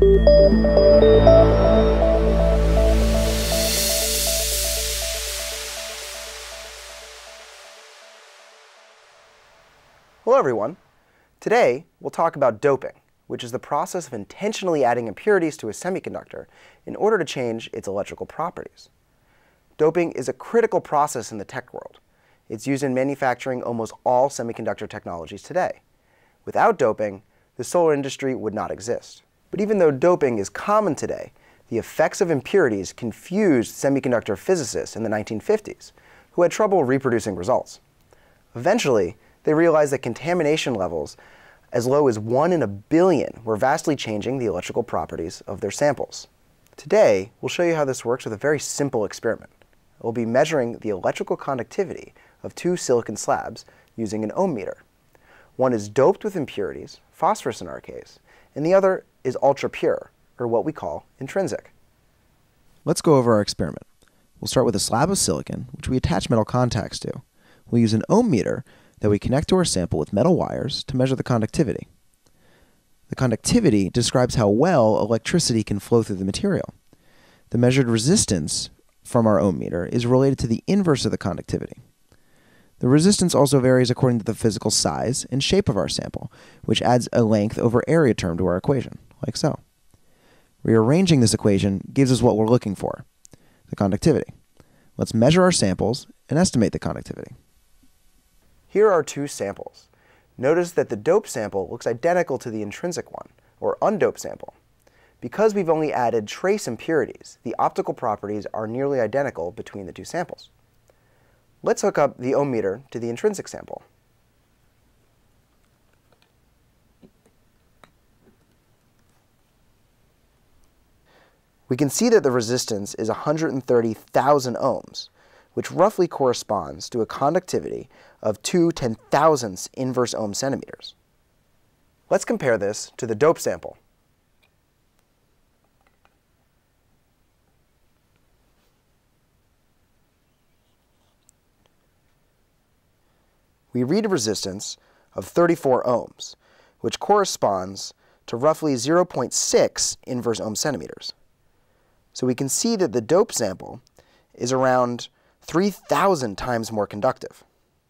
Hello everyone. Today we'll talk about doping, which is the process of intentionally adding impurities to a semiconductor in order to change its electrical properties. Doping is a critical process in the tech world. It's used in manufacturing almost all semiconductor technologies today. Without doping, the solar industry would not exist. But even though doping is common today, the effects of impurities confused semiconductor physicists in the 1950s, who had trouble reproducing results. Eventually, they realized that contamination levels as low as 1 in a billion were vastly changing the electrical properties of their samples. Today, we'll show you how this works with a very simple experiment. We'll be measuring the electrical conductivity of two silicon slabs using an ohm meter. One is doped with impurities, phosphorus in our case, and the other is ultra pure, or what we call intrinsic. Let's go over our experiment. We'll start with a slab of silicon, which we attach metal contacts to. We'll use an ohm meter that we connect to our sample with metal wires to measure the conductivity. The conductivity describes how well electricity can flow through the material. The measured resistance from our ohm meter is related to the inverse of the conductivity. The resistance also varies according to the physical size and shape of our sample, which adds a length over area term to our equation, like so. Rearranging this equation gives us what we're looking for, the conductivity. Let's measure our samples and estimate the conductivity. Here are two samples. Notice that the doped sample looks identical to the intrinsic one, or undoped sample. Because we've only added trace impurities, the optical properties are nearly identical between the two samples. Let's hook up the ohm meter to the intrinsic sample. We can see that the resistance is 130,000 ohms, which roughly corresponds to a conductivity of 2/10,000 inverse ohm centimeters. Let's compare this to the doped sample. We read a resistance of 34 ohms, which corresponds to roughly 0.6 inverse ohm centimeters. So we can see that the doped sample is around 3,000 times more conductive.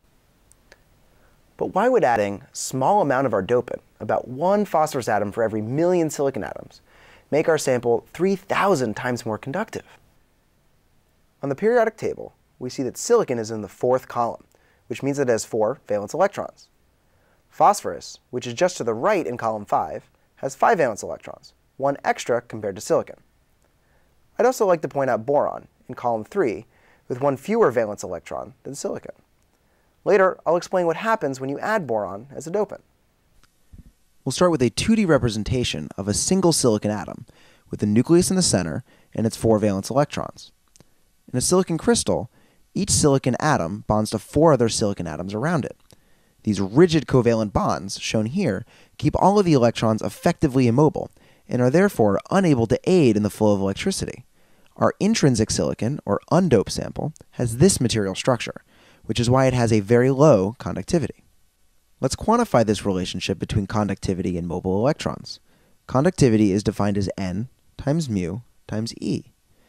But why would adding a small amount of our dopant, about 1 phosphorus atom for every million silicon atoms, make our sample 3,000 times more conductive? On the periodic table, we see that silicon is in the 4th column, which means it has 4 valence electrons. Phosphorus, which is just to the right in column 5, has 5 valence electrons, 1 extra compared to silicon. I'd also like to point out boron in column 3, with 1 fewer valence electron than silicon. Later, I'll explain what happens when you add boron as a dopant. We'll start with a 2D representation of a single silicon atom, with the nucleus in the center and its 4 valence electrons. In a silicon crystal, each silicon atom bonds to 4 other silicon atoms around it. These rigid covalent bonds, shown here, keep all of the electrons effectively immobile, and are therefore unable to aid in the flow of electricity. Our intrinsic silicon, or undoped sample, has this material structure, which is why it has a very low conductivity. Let's quantify this relationship between conductivity and mobile electrons. Conductivity is defined as N times mu times E.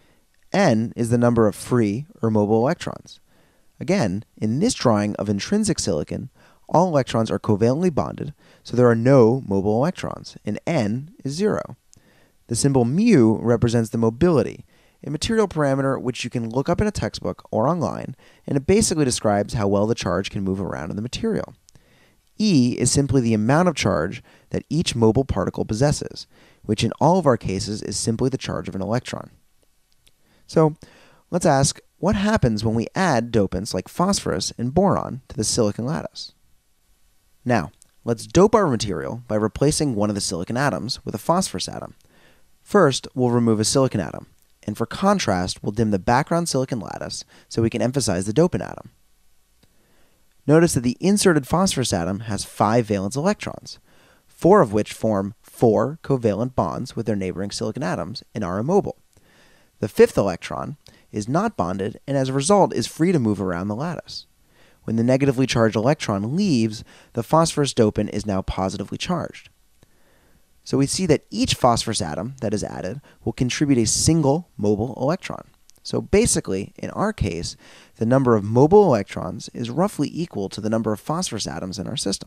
N is the number of free or mobile electrons. Again, in this drawing of intrinsic silicon, all electrons are covalently bonded, so there are no mobile electrons, and N is 0. The symbol mu represents the mobility, a material parameter which you can look up in a textbook or online, and it basically describes how well the charge can move around in the material. E is simply the amount of charge that each mobile particle possesses, which in all of our cases is simply the charge of an electron. So, let's ask, what happens when we add dopants like phosphorus and boron to the silicon lattice? Now, let's dope our material by replacing one of the silicon atoms with a phosphorus atom. First, we'll remove a silicon atom, and for contrast, we'll dim the background silicon lattice so we can emphasize the dopant atom. Notice that the inserted phosphorus atom has 5 valence electrons, 4 of which form 4 covalent bonds with their neighboring silicon atoms and are immobile. The 5th electron is not bonded and as a result is free to move around the lattice. When the negatively charged electron leaves, the phosphorus dopant is now positively charged. So we see that each phosphorus atom that is added will contribute a single mobile electron. So basically, in our case, the number of mobile electrons is roughly equal to the number of phosphorus atoms in our system.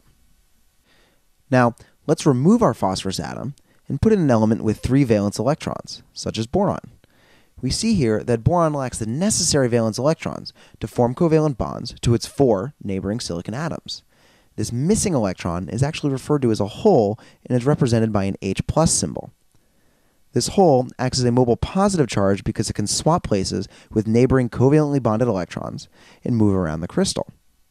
Now, let's remove our phosphorus atom and put in an element with 3 valence electrons, such as boron. We see here that boron lacks the necessary valence electrons to form covalent bonds to its 4 neighboring silicon atoms. This missing electron is actually referred to as a hole and is represented by an H+ symbol. This hole acts as a mobile positive charge because it can swap places with neighboring covalently bonded electrons and move around the crystal.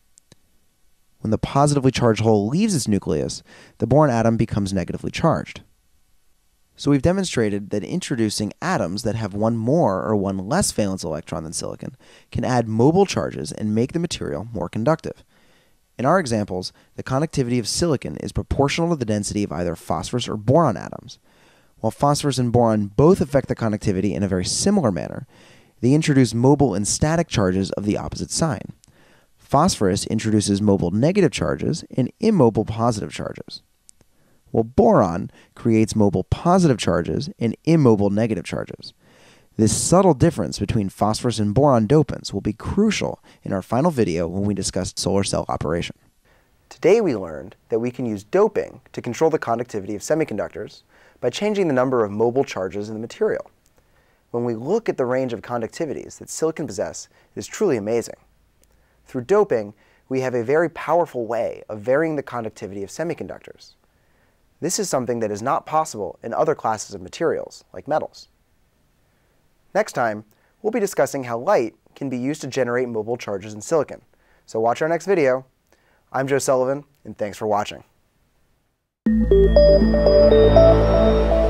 When the positively charged hole leaves its nucleus, the boron atom becomes negatively charged. So we've demonstrated that introducing atoms that have one more or one less valence electron than silicon can add mobile charges and make the material more conductive. In our examples, the conductivity of silicon is proportional to the density of either phosphorus or boron atoms. While phosphorus and boron both affect the conductivity in a very similar manner, they introduce mobile and static charges of the opposite sign. Phosphorus introduces mobile negative charges and immobile positive charges, while boron creates mobile positive charges and immobile negative charges. This subtle difference between phosphorus and boron dopants will be crucial in our final video when we discuss solar cell operation. Today we learned that we can use doping to control the conductivity of semiconductors by changing the number of mobile charges in the material. When we look at the range of conductivities that silicon possess, it is truly amazing. Through doping, we have a very powerful way of varying the conductivity of semiconductors. This is something that is not possible in other classes of materials, like metals. Next time, we'll be discussing how light can be used to generate mobile charges in silicon. So watch our next video. I'm Joe Sullivan, and thanks for watching.